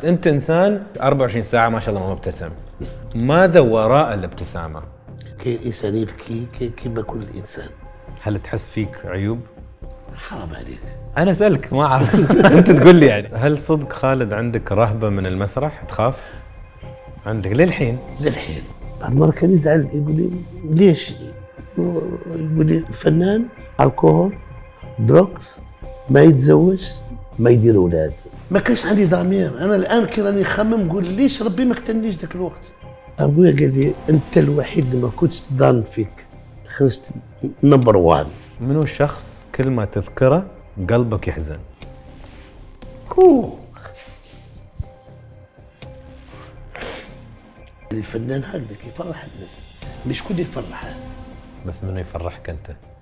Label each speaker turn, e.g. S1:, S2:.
S1: انت انسان 24 ساعه ما شاء الله ما مبتسم، ماذا وراء الابتسامه؟
S2: كاين انسان يبكي كيما كل انسان.
S1: هل تحس فيك عيوب؟
S2: حرام عليك،
S1: انا اسالك ما اعرف. انت تقول لي يعني. هل صدق خالد عندك رهبه من المسرح؟ تخاف؟ عندك للحين؟
S2: للحين بعد مرة كان يزعل يقول لي ليش؟ يقول لي الفنان الكحول دروكس ما يتزوج ما يدير اولاد. ما كانش عندي ضمير. انا الان كي راني نخمم نقول ليش ربي ما كتبنيش ذاك الوقت. ابويا قال لي انت الوحيد اللي ما كنتش ضان فيك، خرجت نمبر 1.
S1: منو الشخص كل ما تذكره قلبك يحزن؟
S2: الفنان هكذا يفرح الناس، مش كل يفرحه.
S1: بس منو يفرحك انت؟